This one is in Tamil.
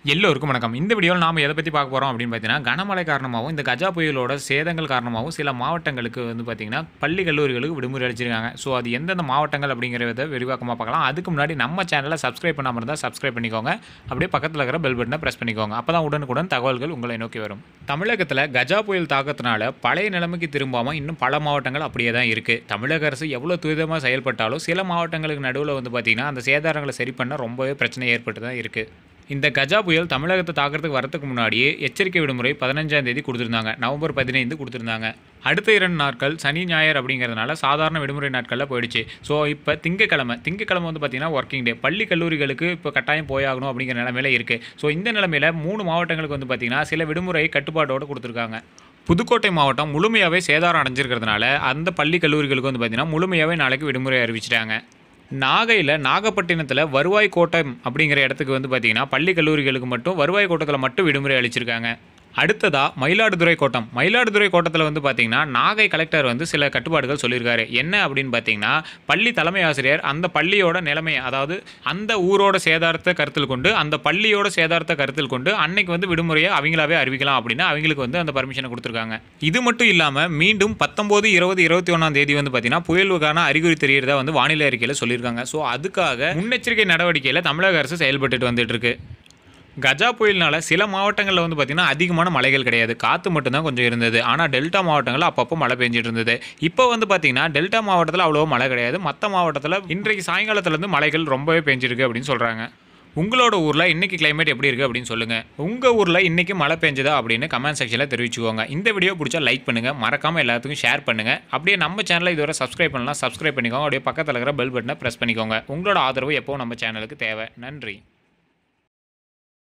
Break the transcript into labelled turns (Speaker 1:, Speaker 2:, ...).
Speaker 1: எல்லோருக்கும் வணக்கம். இந்த வீடியோவில் நாம எதை பத்தி பார்க்க போறோம் அப்படின்னு பார்த்தீங்கன்னா, கனமழை காரணமாகவும், இந்த கஜா புயலோட சேதங்கள் காரணமாகவும் சில மாவட்டங்களுக்கு வந்து பார்த்தீங்கன்னா, பள்ளி, கல்லூரிகளுக்கு விடுமுறை அளிச்சிருக்காங்க. ஸோ அது எந்தெந்த மாவட்டங்கள் அப்படிங்கிறத விரிவாக்கமா பார்க்கலாம். அதுக்கு முன்னாடி நம்ம சேனலை சப்ஸ்கிரைப் பண்ணாம இருந்தா சப்ஸ்கிரைப் பண்ணிக்கோங்க. அப்படியே பக்கத்துல இருக்கிற பெல் பட்டனை பிரஸ் பண்ணிக்கோங்க. அப்பதான் உடனுக்குடன் தகவல்கள் உங்களை நோக்கி வரும். தமிழகத்துல கஜா புயல் தாக்கத்தினால பழைய நிலைமைக்கு திரும்பாம இன்னும் பல மாவட்டங்கள் அப்படியே தான் இருக்கு. தமிழக அரசு எவ்வளவு துரிதமா செயல்பட்டாலும் சில மாவட்டங்களுக்கு நடுவில் வந்து பார்த்தீங்கன்னா, அந்த சேதாரங்களை சரி பண்ண ரொம்பவே பிரச்சனை ஏற்பட்டு தான் இருக்கு. இந்த கஜா புயல் தமிழகத்தை தாக்கிறதுக்கு வரதுக்கு முன்னாடியே எச்சரிக்கை விடுமுறை 15ஆம் தேதி கொடுத்துருந்தாங்க. நவம்பர் 15 கொடுத்துருந்தாங்க. அடுத்த 2 நாட்கள் சனி ஞாயிறு அப்படிங்கிறதுனால சாதாரண விடுமுறை நாட்களில் போயிடுச்சு. ஸோ இப்போ திங்கக்கிழமை வந்து பார்த்தீங்கன்னா ஒர்க்கிங் டே. பள்ளி கல்லூரிகளுக்கு இப்போ கட்டாயம் போயாகணும் அப்படிங்கிற நிலைமையில இருக்குது. ஸோ இந்த நிலைமையில் 3 மாவட்டங்களுக்கு வந்து பார்த்தீங்கன்னா சில விடுமுறை கட்டுப்பாட்டோடு கொடுத்துருக்காங்க. புதுக்கோட்டை மாவட்டம் முழுமையாகவே சேதாரம் அடைஞ்சிருக்கிறதுனால அந்த பள்ளி கல்லூரிகளுக்கு வந்து பார்த்தீங்கன்னா முழுமையாகவே நாளைக்கு விடுமுறை அறிவிச்சிட்டாங்க. நாகையில் நாகப்பட்டினத்தில் வருவாய் கோட்டம் அப்படிங்கிற இடத்துக்கு வந்து பார்த்தீங்கன்னா பள்ளி கல்லூரிகளுக்கு மட்டும் வருவாய் கோட்டத்தில் மட்டும் விடுமுறை அளிச்சிருக்காங்க. அடுத்ததாக மயிலாடுதுறை கோட்டத்தில் வந்து பார்த்தீங்கன்னா நாகை கலெக்டர் வந்து சில கட்டுப்பாடுகள் சொல்லியிருக்காரு. என்ன அப்படின்னு பார்த்தீங்கன்னா, பள்ளி தலைமை ஆசிரியர் அந்த பள்ளியோட நிலைமை, அதாவது அந்த ஊரோட சேதாரத்தை கருத்தில் கொண்டு அந்த பள்ளியோட சேதாரத்தை கருத்தில் கொண்டு அன்னைக்கு வந்து விடுமுறையை அவங்களாவே அறிவிக்கலாம் அப்படின்னு அவங்களுக்கு வந்து அந்த பர்மிஷனை கொடுத்துருக்காங்க. இது மட்டும் இல்லாமல் மீண்டும் 19, 20, 21ஆம் தேதி வந்து பார்த்தீங்கன்னா புயலுக்கான அறிகுறி தெரிகிறதா வந்து வானிலை அறிக்கையில் சொல்லியிருக்காங்க. ஸோ அதுக்காக முன்னெச்சரிக்கை நடவடிக்கையில் தமிழக அரசு செயல்பட்டு வந்துட்டு இருக்கு. கஜா புயலினால சில மாவட்டங்களில் வந்து பார்த்திங்கன்னா அதிகமான மழைகள் கிடையாது, காற்று மட்டும்தான் கொஞ்சம் இருந்தது. ஆனால் டெல்டா மாவட்டங்களில் அப்பப்போ மழை பெஞ்சிட்டு இருந்தது. இப்போ வந்து பார்த்திங்கன்னா டெல்டா மாவட்டத்தில் அவ்வளோ மழை கிடையாது. மற்ற மாவட்டத்தில் இன்றைக்கு சாயங்காலத்துலேருந்து மழைகள் ரொம்பவே பெஞ்சிருக்கு அப்படின்னு சொல்கிறாங்க. உங்களோட ஊரில் இன்றைக்கி கிளைமேட் எப்படி இருக்குது அப்படின்னு சொல்லுங்கள். உங்கள் ஊரில் இன்றைக்கி மழை பெஞ்சதா அப்படின்னு கமெண்ட் செக்ஷனில் தெரிவிச்சுக்கோங்க. இந்த வீடியோ பிடிச்சா லைக் பண்ணுங்கள், மறக்காமல் எல்லாத்துக்கும் ஷேர் பண்ணுங்கள். அப்படியே நம்ம சேனலை இதுவரை சப்ஸ்கிரைப் பண்ணலாம், சப்ஸ்கிரைப் பண்ணிக்கோங்க. அப்படியே பக்கத்தில் இருக்கிற பெல் பட்டனை ப்ரெஸ் பண்ணிக்கோங்க. உங்களோட ஆதரவு எப்போவும் நம்ம சேனலுக்கு தேவை. நன்றி.